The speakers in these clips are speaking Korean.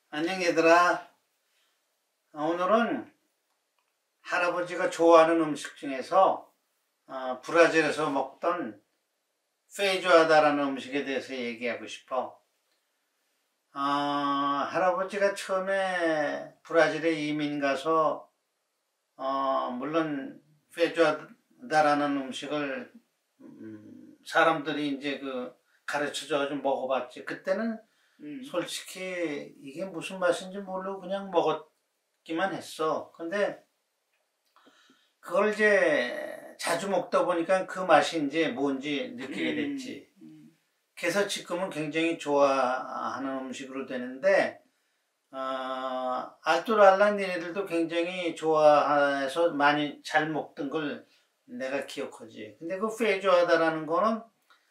안녕 얘들아. 오늘은 할아버지가 좋아하는 음식 중에서 브라질에서 먹던 페이조아다라는 음식에 대해서 얘기하고 싶어. 할아버지가 처음에 브라질에 이민 가서 물론 페이조아다라는 음식을 사람들이 이제 가르쳐줘서 먹어봤지. 그때는 솔직히 이게 무슨 맛인지 모르고 그냥 먹었기만 했어. 근데 그걸 이제 자주 먹다 보니까 그 맛이 이제 뭔지 느끼게 됐지. 그래서 지금은 굉장히 좋아하는 음식으로 되는데, 알토랄라 니네들도 굉장히 좋아해서 많이 잘 먹던 걸 내가 기억하지. 근데 그 페이조아다라는 거는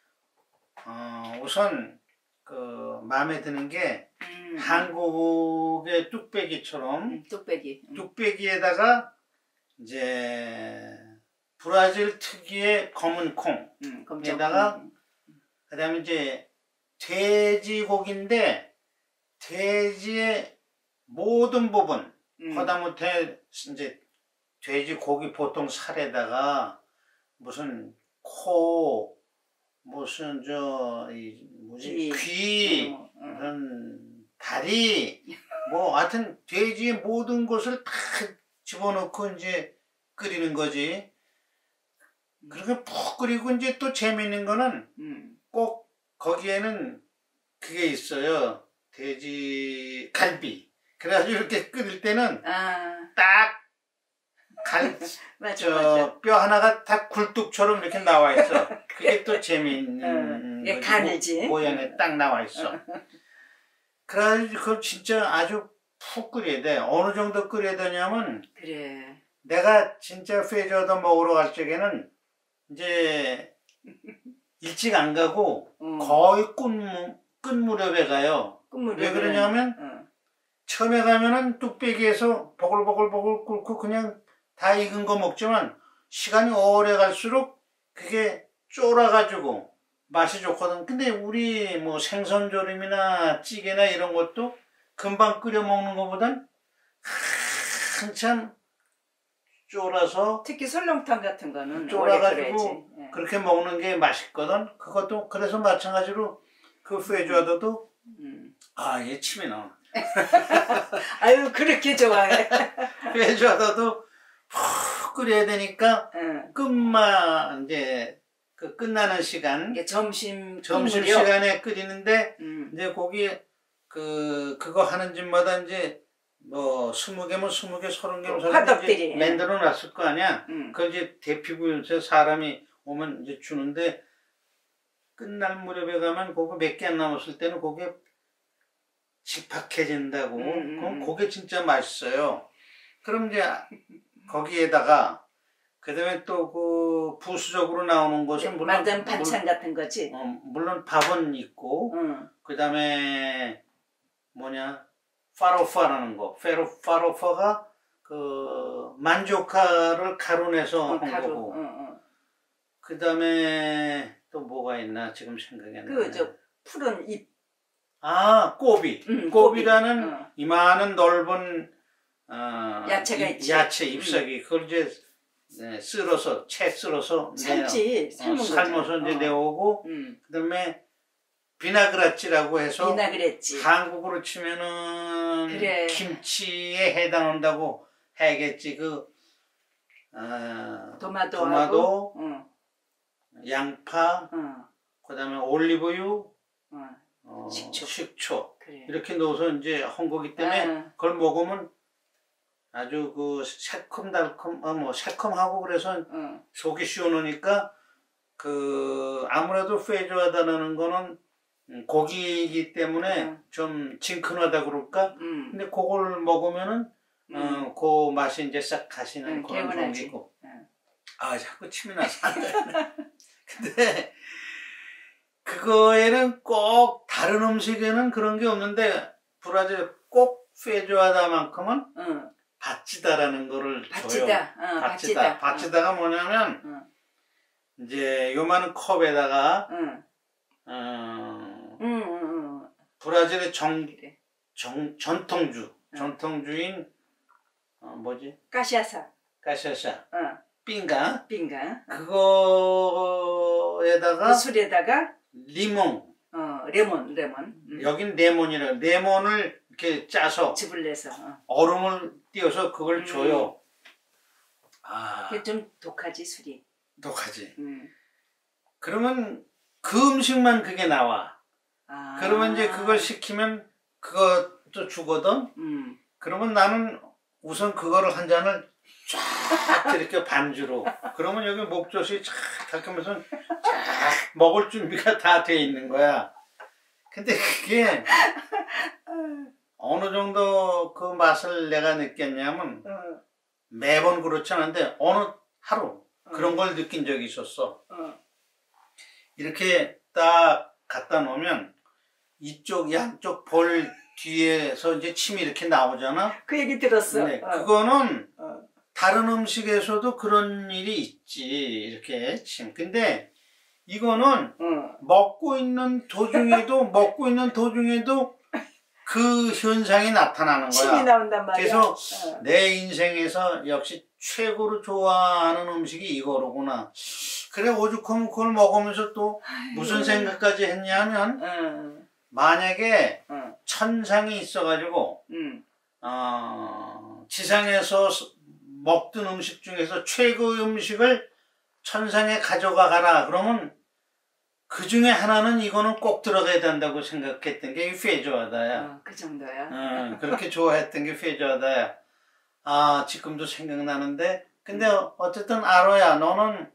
우선 마음에 드는 게 한국의 뚝배기처럼 뚝배기에다가 이제 브라질 특유의 검은 콩에다가 그다음에 이제 돼지고기인데 돼지의 모든 부분 하다못해 이제 돼지고기 보통 살에다가 무슨 코 무슨 귀, 무슨 다리, 하여튼 돼지의 모든 것을 다 집어넣고 이제 끓이는 거지. 그렇게 푹 끓이고 이제 또 재밌는 거는 꼭 거기에는 그게 있어요. 돼지 갈비. 그래가지고 이렇게 끓일 때는 딱 뼈 하나가 다 굴뚝처럼 이렇게 나와 있어. 그게 또 재미있는 거지. 모양에 딱 나와 있어. 그래가지고 그걸 진짜 아주 푹 끓여야 돼. 어느 정도 끓여야 되냐면, 그래. 내가 진짜 페이조아다 먹으러 갈 적에는 이제 일찍 안 가고 거의 끝 무렵에 가요. 왜 그러냐면 처음에 가면은 뚝배기에서 보글보글 끓고 그냥 다 익은 거 먹지만 시간이 오래 갈수록 그게 쫄아가지고 맛이 좋거든. 근데 우리 생선조림이나 찌개나 이런 것도 금방 끓여 먹는 것보단 한참 쫄아서, 특히 설렁탕 같은 거는 쫄아가지고 그렇게 먹는 게 맛있거든. 그것도 그래서 마찬가지로 그 페이조아다도 얘 침이 나와. 아유 그렇게 좋아해. 페이조아다도 푹 끓여야 되니까 끝만 이제 끝나는 시간, 점심 시간에 끓이는데 이제 거기 그거 하는 집마다 이제 20개면 20개, 30개면 30개 만들어 놨을 거 아니야. 그걸 이제 대피부에서 사람이 오면 이제 주는데 끝날 무렵에 가면 그거 몇 개 안 남았을 때는 그게 직박해진다고. 그럼 그게 진짜 맛있어요. 그럼 이제 거기에다가 그다음에 또 부수적으로 나오는 것은 만든 반찬 같은 거지. 물론 밥은 있고 그다음에 파로파라는 거. 파로파가 만조카를 가루 내서 한 거고. 그다음에 또 뭐가 있나 지금 생각이 안 나네. 푸른 잎. 꼬비. 꼬비라는 이만한 넓은 야채가 있지. 야채 잎사귀. 그걸 이제 채 썰어서 삶아서 이제 내오고 그다음에 비나그라찌라고 해서 한국으로 치면은 김치에 해당한다고 해야겠지. 토마토, 양파, 그다음에 올리브유, 식초 이렇게 넣어서 이제 한 거기 때문에 그걸 먹으면 아주 새콤달콤, 새콤하고 그래서 속이 시원하니까 아무래도 페이조아다라는 거는 고기이기 때문에 좀 진큰하다 그럴까? 근데 그걸 먹으면은 그 맛이 이제 싹 가시는 그런 종이고. 자꾸 침이 나서 안 돼. 근데 그거에는 꼭 다른 음식에는 그런 게 없는데 브라질 꼭 페이조아다만큼은 바치다라는 거를 줘요. 바치다가 뭐냐면 이제 요만한 컵에다가 브라질의 전통주인 뭐지? 까시아사. 까샤샤. 어. 빙가. 빙가. 그거에다가 그 술에다가 리몽. 레몬. 여긴 레몬이라 레몬을 이렇게 짜서 즙을 내서 얼음을 띄워서 그걸 줘요. 아. 그게 좀 독하지 술이. 독하지. 그러면 그 음식만 그게 나와. 그러면 이제 그걸 시키면 그것도 주거든. 그러면 나는 우선 그거를 한 잔을 쫙 이렇게 반주로. 그러면 여기 목젖이 쫙 닦으면서 쫙 먹을 준비가 다 돼 있는 거야. 근데 그게 어느 정도 그 맛을 내가 느꼈냐면 매번 그렇지 않은데 어느 하루 그런 걸 느낀 적이 있었어. 이렇게 딱 갖다 놓으면 이쪽 양쪽 볼 뒤에서 이제 침이 이렇게 나오잖아. 그 얘기 들었어. 네, 그거는 다른 음식에서도 그런 일이 있지. 이렇게 침. 근데 이거는 먹고 있는 도중에도 그 현상이 나타나는 거야. 침이 나온단 말이야. 그래서 내 인생에서 역시 최고로 좋아하는 음식이 이거로구나. 그래 오죽하면 그걸 먹으면서 또 무슨 생각까지 했냐면 만약에 천상이 있어가지고 지상에서 먹던 음식 중에서 최고의 음식을 천상에 가져가라 그러면 그 중에 하나는 이거는 꼭 들어가야 된다고 생각했던 게 페조하다야. 그 정도야. 그렇게 좋아했던 게 페조하다야. 아 지금도 생각나는데 근데 어쨌든 아로야 너는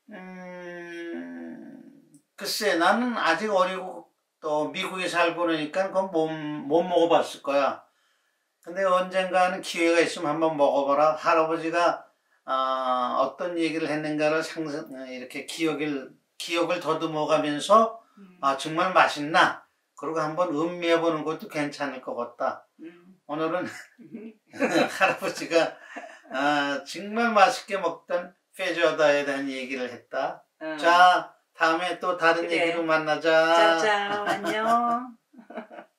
글쎄 나는 아직 어리고 또 미국에 살고 그러니까 그건 못 먹어봤을 거야. 근데 언젠가는 기회가 있으면 한번 먹어봐라. 할아버지가 어떤 얘기를 했는가를 이렇게 기억을 더듬어가면서 정말 맛있나? 그리고 한번 음미해보는 것도 괜찮을 것 같다. 오늘은 할아버지가 정말 맛있게 먹던 페조다에 대한 얘기를 했다. 자, 다음에 또 다른 얘기로 만나자. 짜자, 안녕.